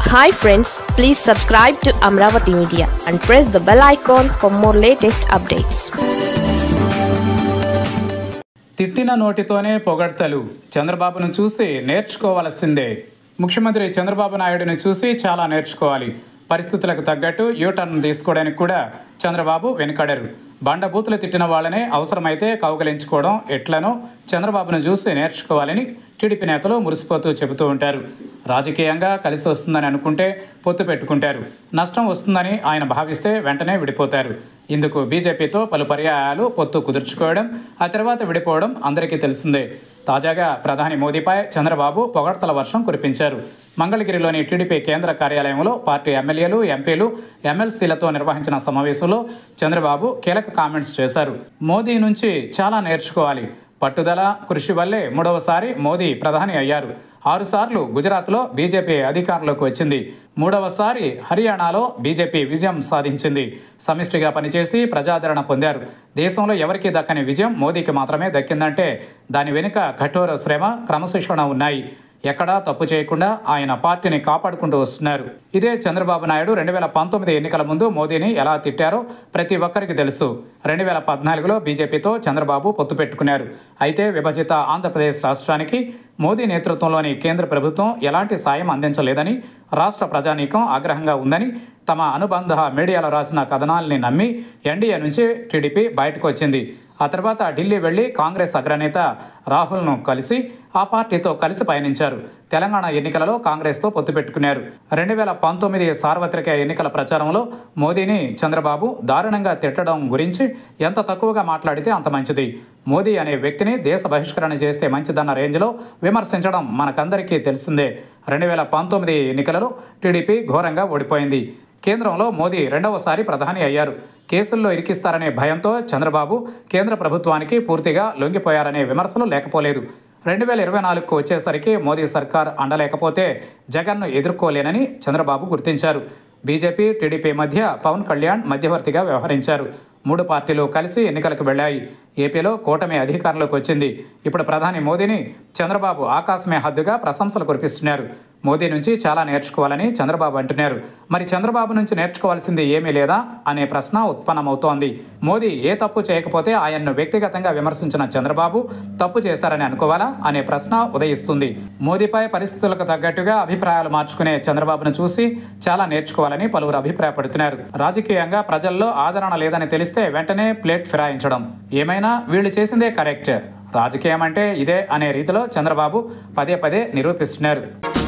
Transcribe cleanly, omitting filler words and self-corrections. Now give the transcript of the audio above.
Hi friends, please subscribe to Amaravathi Media and press the bell icon for more latest updates. తిట్టిన నోటితోనే పొగడ్తలు చంద్రబాబును చూసి నేర్చుకోవాల్సిందే. ముఖ్యమంత్రి చంద్రబాబు నాయుడుని చూసి చాలా నేర్చుకోవాలి. పరిస్థితులకు తగ్గట్టు యూటర్న్ తీసుకోవడానికి కూడా చంద్రబాబు వెనుకాడరు. బండబూతులు తిట్టిన వాళ్ళనే అవసరమైతే కౌగలించుకోవడం ఎట్లనో చంద్రబాబును చూసి నేర్చుకోవాలని టీడీపీ నేతలు మురిసిపోతూ చెబుతూ ఉంటారు. రాజకీయంగా కలిసి వస్తుందని అనుకుంటే పొత్తు పెట్టుకుంటారు. నష్టం వస్తుందని ఆయన భావిస్తే వెంటనే విడిపోతారు. ఇందుకు బీజేపీతో పలు పర్యాయాలు పొత్తు కుదుర్చుకోవడం, ఆ తర్వాత విడిపోవడం అందరికీ తెలిసిందే. తాజాగా ప్రధాని మోదీపై చంద్రబాబు పొగడ్తల వర్షం కురిపించారు. మంగళగిరిలోని టీడీపీ కేంద్ర కార్యాలయంలో పార్టీ ఎమ్మెల్యేలు, ఎంపీలు, ఎమ్మెల్సీలతో నిర్వహించిన సమావేశంలో చంద్రబాబు కీలక కామెంట్స్ చేశారు. మోదీ నుంచి చాలా నేర్చుకోవాలి. పట్టుదల, కృషి వల్లే మూడవసారి మోదీ ప్రధాని అయ్యారు. 6 సార్లు గుజరాత్లో బీజేపీ అధికారంలోకి వచ్చింది. 3వసారి హర్యానాలో బీజేపీ విజయం సాధించింది. సమిష్టిగా పనిచేసి ప్రజాదరణ పొందారు. దేశంలో ఎవరికీ దక్కని విజయం మోదీకి మాత్రమే దక్కిందంటే దాని వెనుక కఠోర శ్రమ, క్రమశిక్షణ ఉన్నాయి. ఎక్కడా తప్పు చేయకుండా ఆయన పార్టీని కాపాడుకుంటూ వస్తున్నారు. ఇదే చంద్రబాబు నాయుడు 2019 ఎన్నికల ముందు మోదీని ఎలా తిట్టారో ప్రతి ఒక్కరికి తెలుసు. 2014లో బీజేపీతో చంద్రబాబు పొత్తు పెట్టుకున్నారు. అయితే విభజిత ఆంధ్రప్రదేశ్ రాష్ట్రానికి మోదీ నేతృత్వంలోని కేంద్ర ప్రభుత్వం ఎలాంటి సాయం అందించలేదని రాష్ట్ర ప్రజానీకం ఆగ్రహంగా ఉందని తమ అనుబంధ మీడియాలో రాసిన కథనాల్ని నమ్మి ఎన్డీఏ నుంచి టీడీపీ బయటకు వచ్చింది. ఆ తర్వాత ఢిల్లీ వెళ్లి కాంగ్రెస్ అగ్రనేత రాహుల్ను కలిసి ఆ పార్టీతో కలిసి పయనించారు. తెలంగాణ ఎన్నికలలో కాంగ్రెస్తో పొత్తు పెట్టుకున్నారు. 2019 సార్వత్రిక ఎన్నికల ప్రచారంలో మోదీని చంద్రబాబు దారుణంగా తిట్టడం గురించి ఎంత తక్కువగా మాట్లాడితే అంత మంచిది. మోదీ అనే వ్యక్తిని దేశ బహిష్కరణ చేస్తే మంచిదన్న రేంజ్లో విమర్శించడం మనకందరికీ తెలిసిందే. 2019 ఎన్నికలలో టీడీపీ ఘోరంగా ఓడిపోయింది. కేంద్రంలో మోదీ 2వసారి ప్రధాని అయ్యారు. కేసుల్లో ఇరికిస్తారనే భయంతో చంద్రబాబు కేంద్ర ప్రభుత్వానికి పూర్తిగా లొంగిపోయారనే విమర్శలు లేకపోలేదు. 2024కు వచ్చేసరికి మోదీ సర్కార్ అండలేకపోతే జగన్ను ఎదుర్కోలేనని చంద్రబాబు గుర్తించారు. బీజేపీ, టీడీపీ మధ్య పవన్ కళ్యాణ్ మధ్యవర్తిగా వ్యవహరించారు. 3 పార్టీలు కలిసి ఎన్నికలకు వెళ్లాయి. ఏపీలో కూటమి అధికారంలోకి వచ్చింది. ఇప్పుడు ప్రధాని మోదీని చంద్రబాబు ఆకాశమే హద్దుగా ప్రశంసలు కురిపిస్తున్నారు. మోదీ నుంచి చాలా నేర్చుకోవాలని చంద్రబాబు అంటున్నారు. మరి చంద్రబాబు నుంచి నేర్చుకోవాల్సింది ఏమీ లేదా అనే ప్రశ్న ఉత్పన్నమవుతోంది. మోదీ ఏ తప్పు చేయకపోతే ఆయన్ను వ్యక్తిగతంగా విమర్శించిన చంద్రబాబు తప్పు చేశారని అనుకోవాలా అనే ప్రశ్న ఉదయిస్తుంది. మోదీపై పరిస్థితులకు తగ్గట్టుగా అభిప్రాయాలు మార్చుకునే చంద్రబాబును చూసి చాలా నేర్చుకోవాలని పలువురు అభిప్రాయపడుతున్నారు. రాజకీయంగా ప్రజల్లో ఆదరణ లేదని తెలిస్తే వెంటనే ప్లేట్ ఫిరాయించడం, ఏమైనా వీళ్ళు చేసిందే కరెక్ట్, రాజకీయం అంటే ఇదే అనే రీతిలో చంద్రబాబు పదే పదే నిరూపిస్తున్నారు.